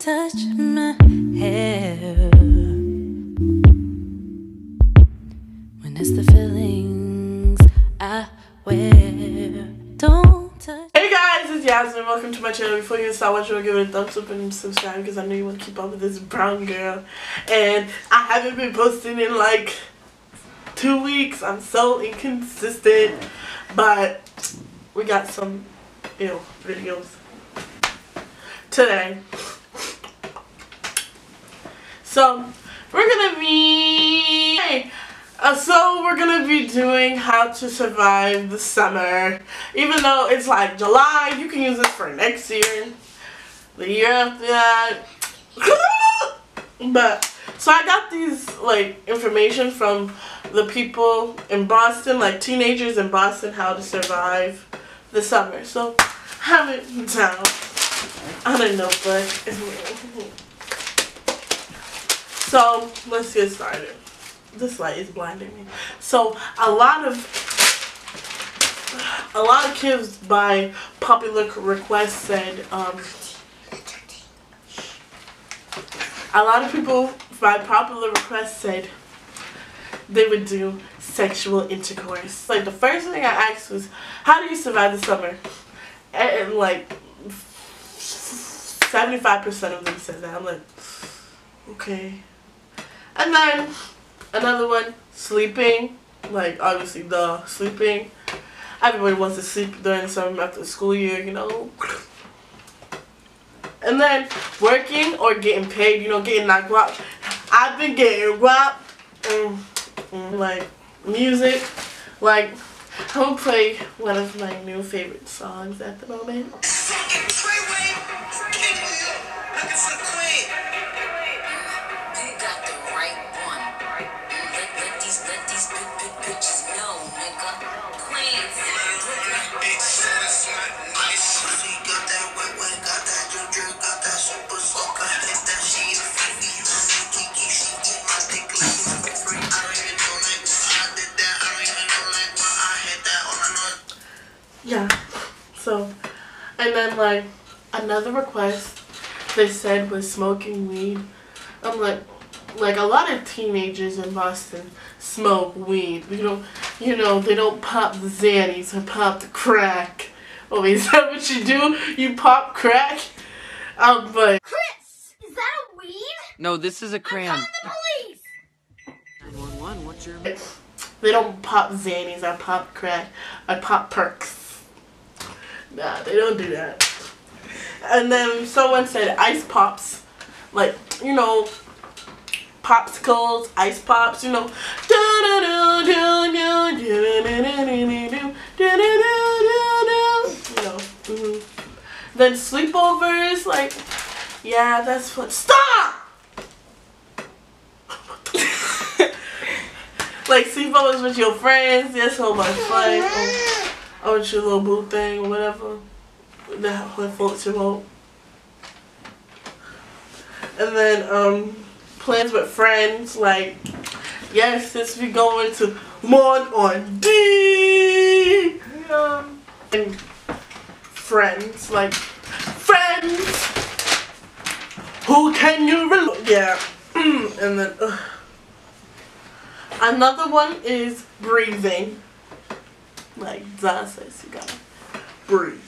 touch my hair when it's the feelings I wear. Don't touch. Hey guys, it's Yasmin. Welcome to my channel. Before you start watching, give it a thumbs up and subscribe because I know you want to keep up with this brown girl. And I haven't been posting in like 2 weeks. I'm so inconsistent, but we got some videos today. So we're gonna be doing how to survive the summer. Even though it's like July, you can use this for next year, the year after that. But so I got these like information from the people in Boston, like teenagers in Boston, how to survive the summer. So I have it down on a notebook. So let's get started. This light is blinding me. So a lot of kids by popular request said a lot of people by popular request said they would do sexual intercourse. Like the first thing I asked was, how do you survive the summer? And like 75% of them said that. I'm like, okay. And then another one, sleeping. Like obviously sleeping. Everybody wants to sleep during the summer after the school year, you know. And then working or getting paid, you know, getting that guap. I've been getting guap. Like music. Like I'm gonna play one of my new favorite songs at the moment. Yeah, so, and then like another request they said was smoking weed. I'm like a lot of teenagers in Boston smoke weed. You know, they don't pop the Xannies or pop the crack. Oh, is that what you do? You pop crack? But Chris, is that a weed? No, this is a crayon. I'm calling the police. 911, what's your... They don't pop Xannies, I pop crack, I pop perks. Nah, they don't do that. And then someone said ice pops. Like, you know, popsicles, ice pops, you know. Then sleepovers, like, yeah, that's what. Stop! Like sleepovers with your friends, that's so much fun. Or with your little boo thing or whatever. That folks remote. And then plans with friends, like, yes, since we going to Mon on D. And friends, like friends. Who can you relate? Yeah. And then another one is breathing. Like Zah says, you gotta breathe.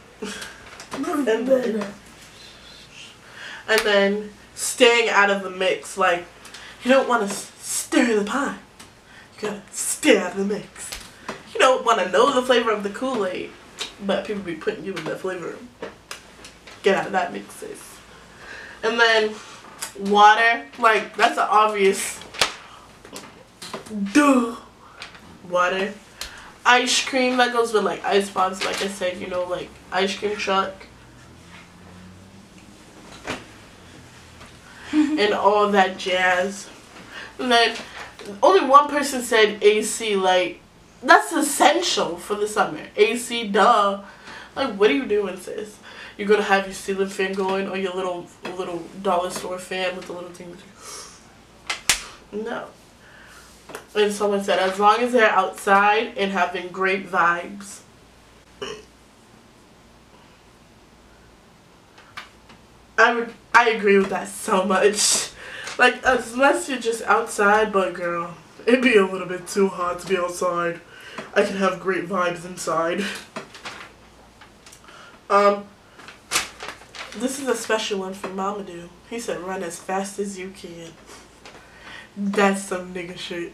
And then staying out of the mix. Like, you don't want to stir the pot. You gotta stay out of the mix. You don't want to know the flavor of the Kool-Aid, but people be putting you in the flavor. Get out of that mix, sis. And then water. Like, that's an obvious duh. Water. Ice cream, that goes with like ice pops, like I said, you know, like ice cream truck. And all that jazz. And then only one person said AC, like that's essential for the summer. AC, duh. Like, what are you doing, sis? You're gonna have your ceiling fan going or your little dollar store fan with the little thing. No. And someone said, as long as they're outside and having great vibes. I agree with that so much. Like, unless you're just outside, but girl, it'd be a little bit too hot to be outside. I can have great vibes inside. This is a special one from Mamadou. He said, run as fast as you can. That's some nigga shit.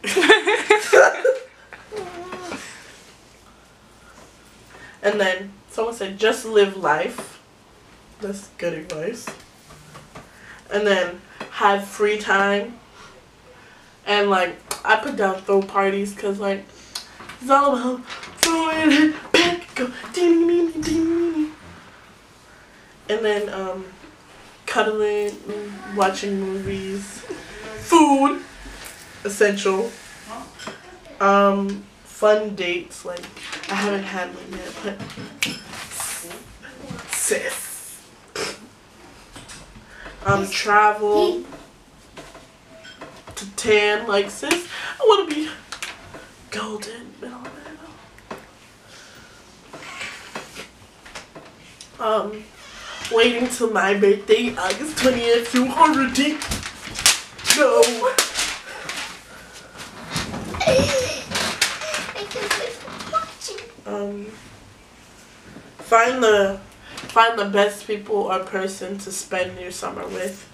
And then someone said, just live life. That's good advice. And then have free time. And like, I put down throw parties because like, it's all about throwing it back, go ding ding ding ding. And then cuddling, watching movies, food, essential. Fun dates, like I haven't had one yet, but sis. Travel to tan, like sis. I want to be golden. Waiting till my birthday, August 20th, you already know. Find the best people or person to spend your summer with.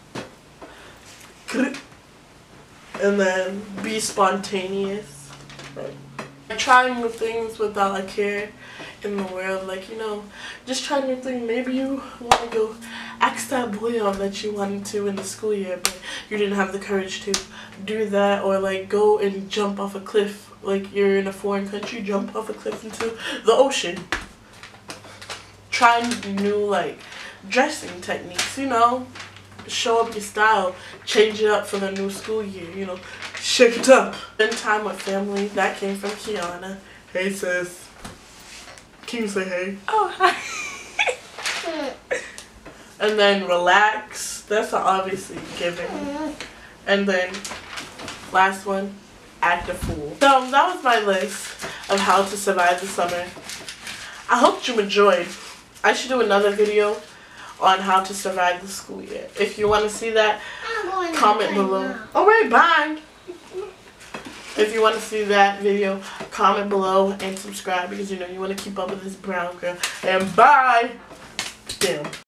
And then be spontaneous. Like, try new things without a care in the world. Like, you know, just try new things. Maybe you want to go ask that boy on that you wanted to in the school year, but you didn't have the courage to do that. Or like go and jump off a cliff. Like you're in a foreign country, jump off a cliff into the ocean. Try new like dressing techniques, you know. Show up your style, change it up for the new school year, you know, shake it up. Spend time with family. That came from Kiana. Hey sis. Can you say hey? Oh, hi. And then relax. That's obviously giving. And then last one, act a fool. So that was my list of how to survive the summer. I hope you enjoyed. I should do another video on how to survive the school year. If you want to see that, comment below. Alright, bye. If you want to see that video, comment below and subscribe because you know you want to keep up with this brown girl. And bye. Damn.